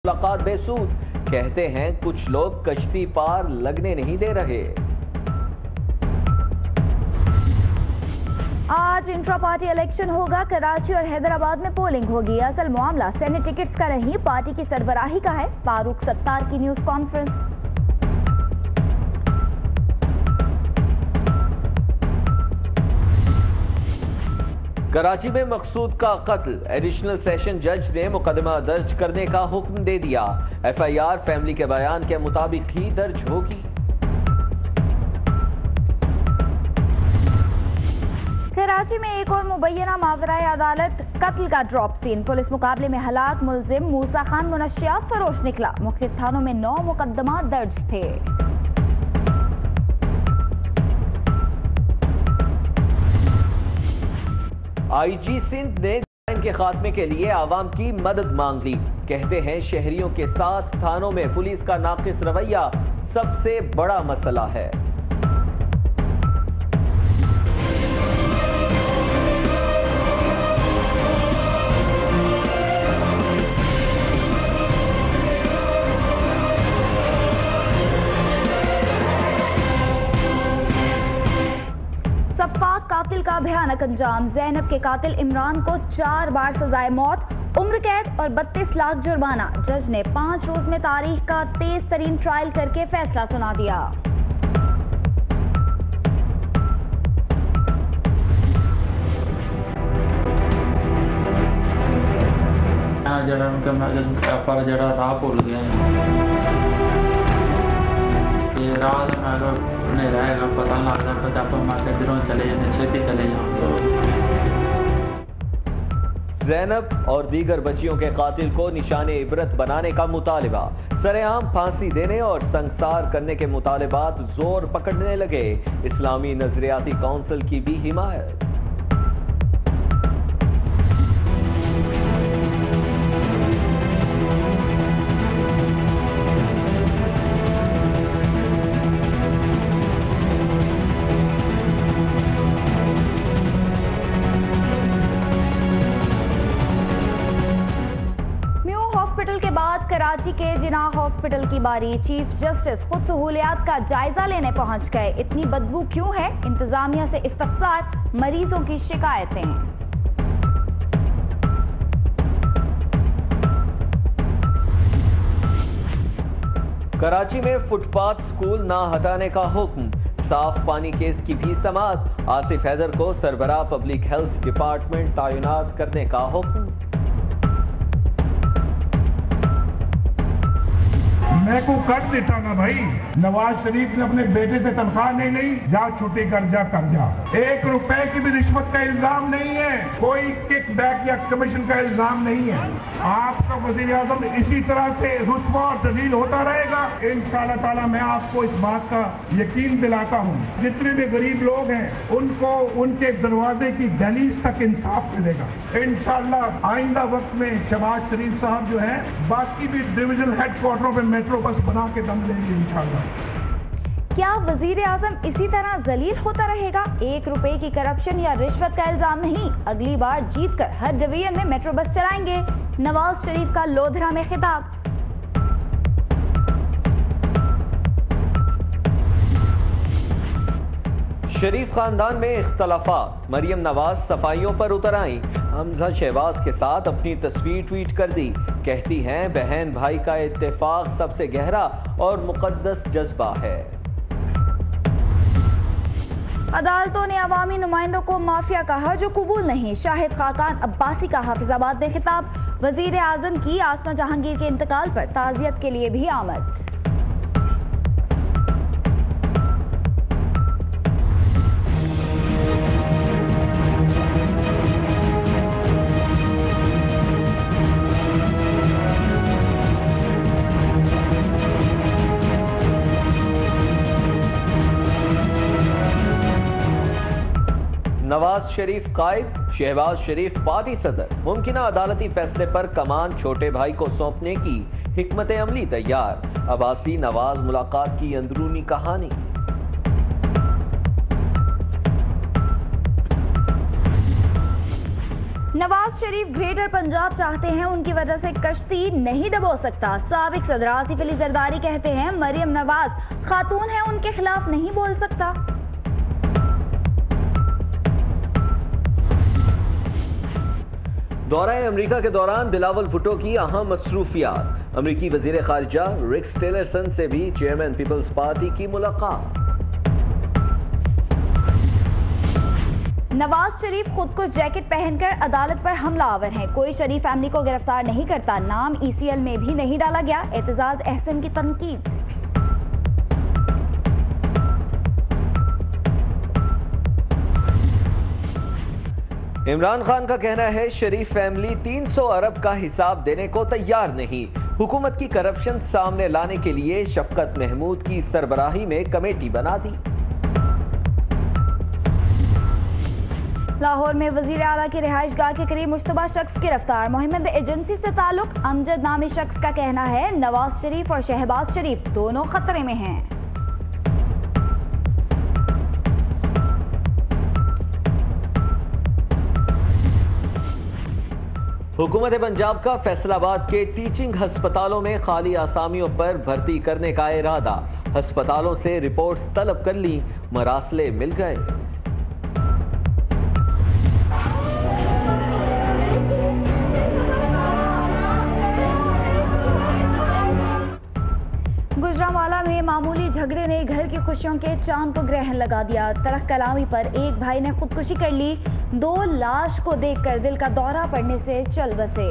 मुलाकात बेसूद, कहते हैं कुछ लोग कश्ती पार लगने नहीं दे रहे। आज इंट्रा पार्टी इलेक्शन होगा। कराची और हैदराबाद में पोलिंग होगी। असल मामला सेनेट टिकट्स का नहीं, पार्टी की सरबराही का है। फारूक सत्तार की न्यूज कॉन्फ्रेंस। कराची में मकसूद का कत्ल, एडिशनल सेशन जज ने मुकदमा दर्ज करने का हुक्म दे दिया। एफआईआर फैमिली के बयान के मुताबिक ही दर्ज होगी। कराची में एक और मुबैना मावराए अदालत कत्ल का ड्रॉप सीन। पुलिस मुकाबले में हलाक मुलजिम मूसा खान मुनशियात फरोश निकला। मुख्तलिफ थानों में 9 मुकदमा दर्ज थे। आईजी सिंध ने क्राइम के खात्मे के लिए आवाम की मदद मांग ली। कहते हैं शहरियों के साथ थानों में पुलिस का नाकिस रवैया सबसे बड़ा मसला है। सफ़ाक कातिल का भयानक अंजाम। ज़ैनब के कातिल इमरान को 4 बार सजाए मौत, उम्र कैद और 32 लाख जुर्माना। जज ने 5 रोज में तारीख का तेज तरीन ट्रायल करके फैसला सुना दिया। भुल गया रहेगा, पता लगता चले जाने छेती चले जाओ। ज़ैनब और दीगर बच्चियों के कातिल को निशाने इबरत बनाने का मुतालिबा। सरेआम फांसी देने और संसार करने के मुतालिबात जोर पकड़ने लगे। इस्लामी नजरियाती काउंसिल की भी हिमायत। हॉस्पिटल के बाद कराची के जिनाह हॉस्पिटल की बारी। चीफ जस्टिस खुद सहूलियात का जायजा लेने पहुंच गए। इतनी बदबू क्यों है? इंतजामिया से इस्तफसार, मरीजों की शिकायतें। कराची में फुटपाथ स्कूल ना हटाने का हुक्म। साफ पानी केस की भी समाअत। आसिफ हैदर को सरबराह पब्लिक हेल्थ डिपार्टमेंट तैनात करने का हुक्म। मैं को कर देता ना भाई। नवाज शरीफ ने अपने बेटे से तनख्वाह नहीं ली, जा छुट्टी कर जा। 1 रुपए की भी रिश्वत का इल्जाम नहीं है, कोई किक बैक या कमीशन का इल्जाम नहीं है। आपका वजीर आजम इसी तरह से रुस्वा और जलील होता रहेगा। इंशाअल्लाह ताला मैं आपको इस बात का यकीन दिलाता हूँ, जितने भी गरीब लोग हैं उनको उनके दरवाजे की दहलीज तक इंसाफ मिलेगा इंशाअल्लाह। आइंदा वक्त में शहबाज शरीफ साहब जो है बाकी भी डिवीजन हेडक्वार्टरों पे मेट्रो बस बना के दम लेंगे इंशाअल्लाह। क्या वजीर आजम इसी तरह जलील होता रहेगा? 1 रुपए की करप्शन या रिश्वत का इल्जाम नहीं, अगली बार जीतकर हर डिवीजन में मेट्रो बस चलाएंगे। नवाज शरीफ का लोधरा में खिताब। शरीफ खानदान में इख्तलाफात। मरियम नवाज सफाइयों पर उतर आई। हमजा शहबाज के साथ अपनी तस्वीर ट्वीट कर दी। कहती हैं बहन भाई का इत्तेफाक सबसे गहरा और मुकद्दस जज्बा है। अदालतों ने अवामी नुमाइंदों को माफिया कहा, जो कबूल नहीं। शाहिद खाकान अब्बासी का हाफिजाबाद में खिताब। वजीर आजम की आसमा जहांगीर के इंतकाल पर ताजियत के लिए भी आमद। नवाज शरीफ कायद, शहबाज शरीफ पार्टी सदर। मुमकिना अदालती फैसले पर कमान छोटे भाई को सौंपने की हिकमत अमली तैयार। अब्बासी नवाज मुलाकात की अंदरूनी कहानी। नवाज शरीफ ग्रेटर पंजाब चाहते हैं, उनकी वजह से कश्ती नहीं डबो सकता। साबिक सदर आसिफ अली जरदारी कहते हैं मरियम नवाज खातून है, उनके खिलाफ नहीं बोल सकता। दौरा अमेरिका के दौरान बिलावल भुट्टो की अहम मसरूफियात। अमेरिकी वजीर खारजा रिक्स टिलरसन से भी चेयरमैन पीपल्स पार्टी की मुलाकात। नवाज शरीफ खुद को जैकेट पहनकर अदालत पर हमलावर हैं। कोई शरीफ फैमिली को गिरफ्तार नहीं करता, नाम ECL में भी नहीं डाला गया। एतजाज अहसन की तनकीद। इमरान खान का कहना है शरीफ फैमिली 300 अरब का हिसाब देने को तैयार नहीं। हुकूमत की करप्शन सामने लाने के लिए शफकत महमूद की सरबराही में कमेटी बना दी। लाहौर में वजीर आला की रिहाइश गाह के करीब मुश्तबा शख्स गिरफ्तार। मोहम्मद एजेंसी से ताल्लुक। अमजद नामी शख्स का कहना है नवाज शरीफ और शहबाज शरीफ दोनों खतरे में हैं। हुकूमत पंजाब का फैसलाबाद के टीचिंग हस्पतालों में खाली आसामियों पर भर्ती करने का इरादा। हस्पतालों से रिपोर्ट्स तलब कर ली, मरासले मिल गए। गुजरांवाला में मामूली झगड़े ने घर की खुशियों के चांद को ग्रहण लगा दिया। तरक कलामी पर एक भाई ने खुदकुशी कर ली, 2 लाश को देखकर दिल का दौरा पड़ने से चल बसे।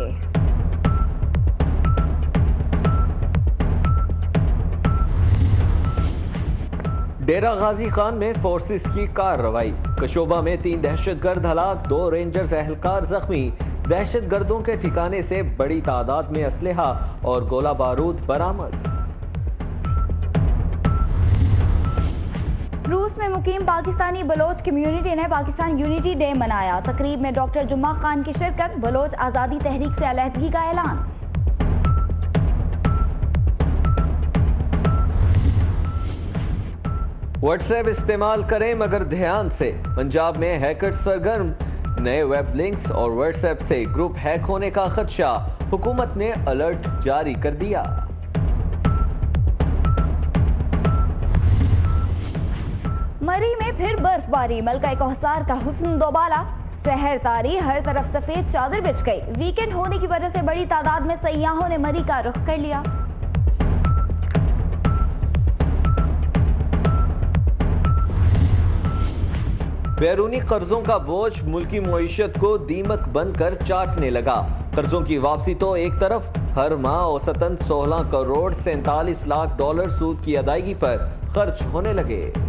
डेरा गाजी खान में फोर्सेस की कार्रवाई। कशोबा में 3 दहशतगर्द हलाक, 2 रेंजर्स एहलकार जख्मी। दहशतगर्दों के ठिकाने से बड़ी तादाद में असलहा और गोला बारूद बरामद। रूस में मुकीम पाकिस्तानी बलोच कम्युनिटी ने पाकिस्तान यूनिटी डे मनाया। तकरीब में डॉक्टर जुम्मा खान की शिरकत। बलोच आज़ादी तहरीक से अलहदगी का ऐलान। व्हाट्सएप इस्तेमाल करें मगर ध्यान से। पंजाब में हैकर सरगर्म, नए वेब लिंक्स और व्हाट्सएप से ग्रुप हैक होने का खदशा। हुकूमत ने अलर्ट जारी कर दिया। मरी में फिर बर्फबारी। मलका कौसार का हुस्न दोबाला। सहर तारी, हर तरफ सफेद चादर बिछ गई। वीकेंड होने की वजह से बड़ी तादाद में सयाहों ने मरी का रुख कर लिया। बैरूनी कर्जों का बोझ मुल्की मईशत को दीमक बनकर चाटने लगा। कर्जों की वापसी तो एक तरफ, हर माह औसतन 16 करोड़ 47 लाख डॉलर सूद की अदायगी पर खर्च होने लगे।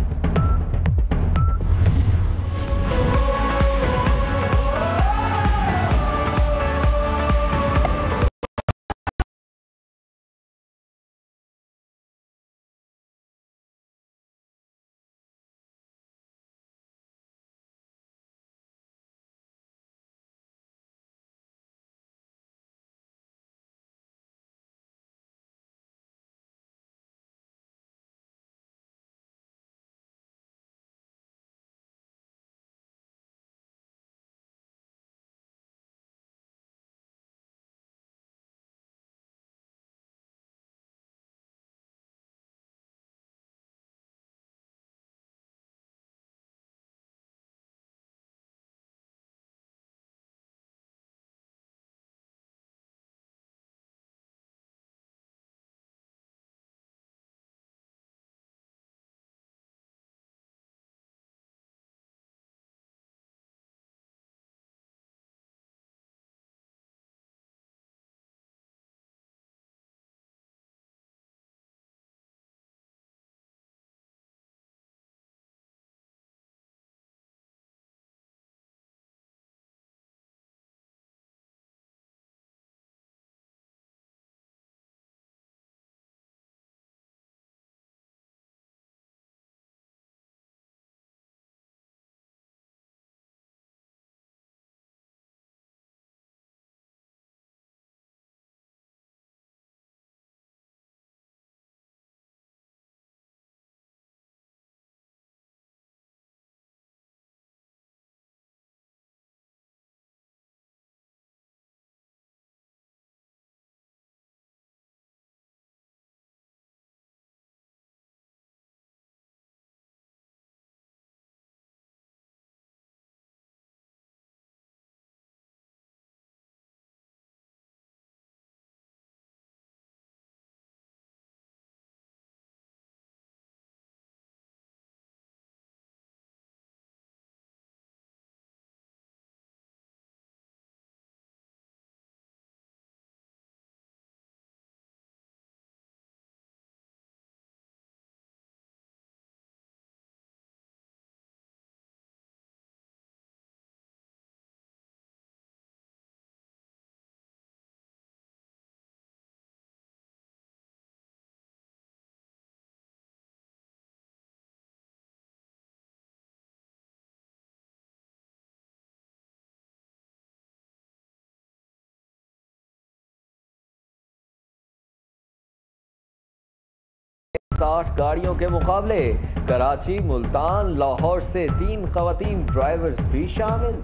60 गाड़ियों के मुकाबले। कराची, मुल्तान, लाहौर से 3 खवातीन ड्राइवर्स भी शामिल।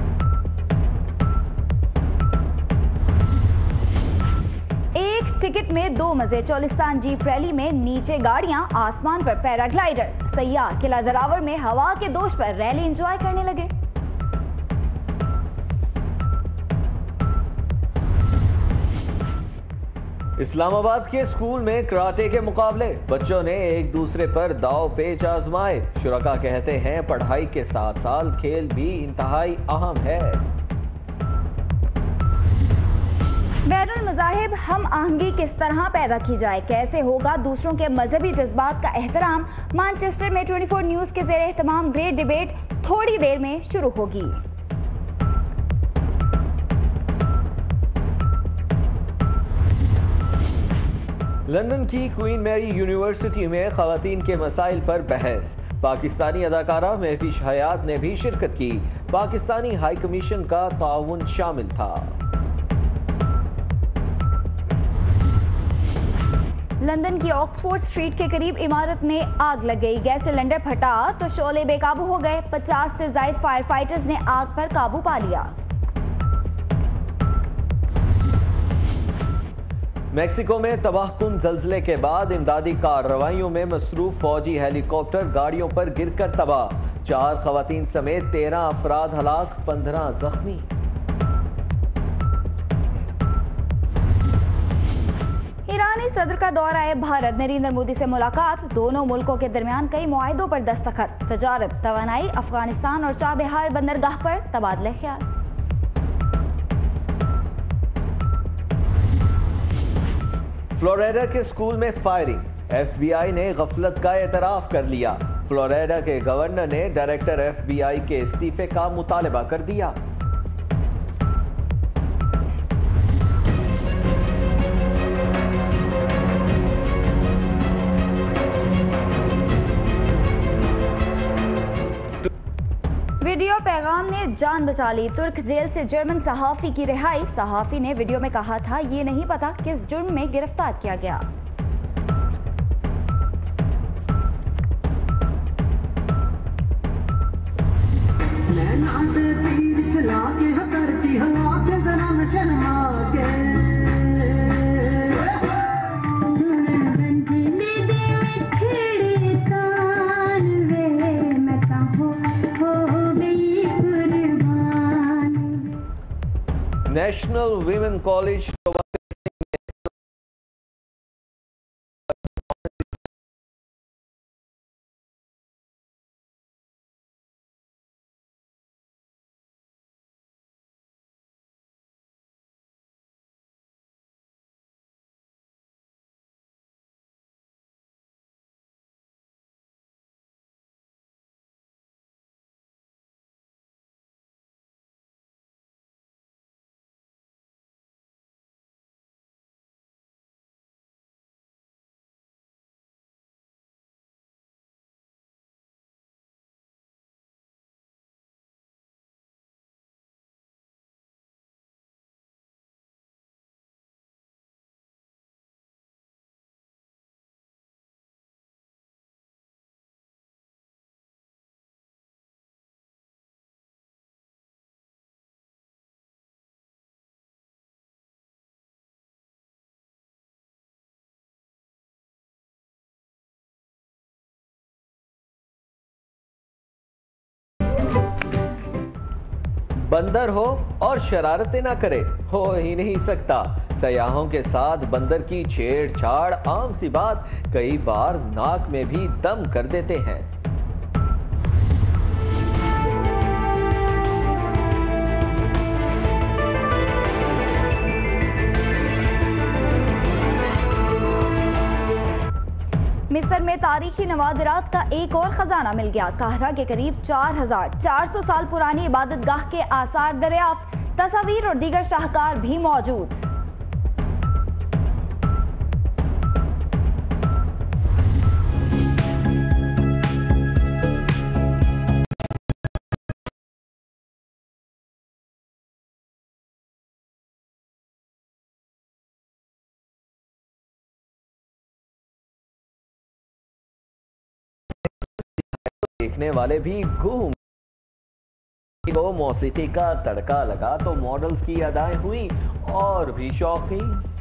एक टिकट में 2 मजे। चोलिस्तान जीप रैली में नीचे गाड़ियां, आसमान पर पैराग्लाइडर। सयाह किला दरावर में हवा के दोष पर रैली एंजॉय करने लगे। इस्लामाबाद के स्कूल में कराटे के मुकाबले। बच्चों ने एक दूसरे पर दाव पेच आजमाए। शुरका कहते हैं पढ़ाई के साथ साथ खेल भी इंतहाई अहम है। बैनुल मज़ाहिब हम आहंगी किस तरह पैदा की जाए, कैसे होगा दूसरों के मजहबी जज्बात का एहतराम। मैनचेस्टर में 24 न्यूज़ के ज़ेरे एहतमाम ग्रेट डिबेट थोड़ी देर में शुरू होगी। लंदन की क्वीन मैरी यूनिवर्सिटी में खवातीन के मसाइल पर बहस। पाकिस्तानी अदाकारा महफिश हयात ने भी शिरकत की। पाकिस्तानी हाई कमीशन का ताउन शामिल था। लंदन की ऑक्सफोर्ड स्ट्रीट के करीब इमारत में आग लग गई। गैस सिलेंडर फटा तो शोले बेकाबू हो गए। 50 से ज्यादा फायर फाइटर्स ने आग पर काबू पा लिया। मेक्सिको में तबाहकुन जल्जले के बाद इमदादी कार्रवाइयों में मसरूफ फौजी हेलीकॉप्टर गाड़ियों पर गिरकर तबाह। 4 खवातीन समेत 13 अफराद हलाक, 15 जख्मी। ईरानी सदर का दौरा है भारत। नरेंद्र मोदी से मुलाकात। दोनों मुल्कों के दरमियान कई मुआहिदों पर दस्तखत। तजारत, तवानाई, अफगानिस्तान और चाबहार बंदरगाह पर तबादले ख्याल। फ्लोरिडा के स्कूल में फायरिंग। FBI ने गफलत का एतराफ कर लिया। फ्लोरिडा के गवर्नर ने डायरेक्टर FBI के इस्तीफे का मुतालबा कर दिया। वीडियो पैगाम ने जान बचा ली। तुर्क जेल से जर्मन सहाफी की रिहाई। सहाफी ने वीडियो में कहा था ये नहीं पता किस जुर्म में गिरफ्तार किया गया। नेशनल वीमेन कॉलेज बंदर हो और शरारतें ना करे, हो ही नहीं सकता। सयाहों के साथ बंदर की छेड़छाड़ आम सी बात, कई बार नाक में भी दम कर देते हैं। मिस्र में तारीखी नवादिरात का एक और खजाना मिल गया। काहिरा के करीब 4400 साल पुरानी इबादतगाह के आसार दरियाफ्त, तस्वीर और दीगर शाहकार भी मौजूद। देखने वाले भी घूम को मौसीकी का तड़का लगा तो मॉडल्स की अदाएं हुई और भी शौकीन।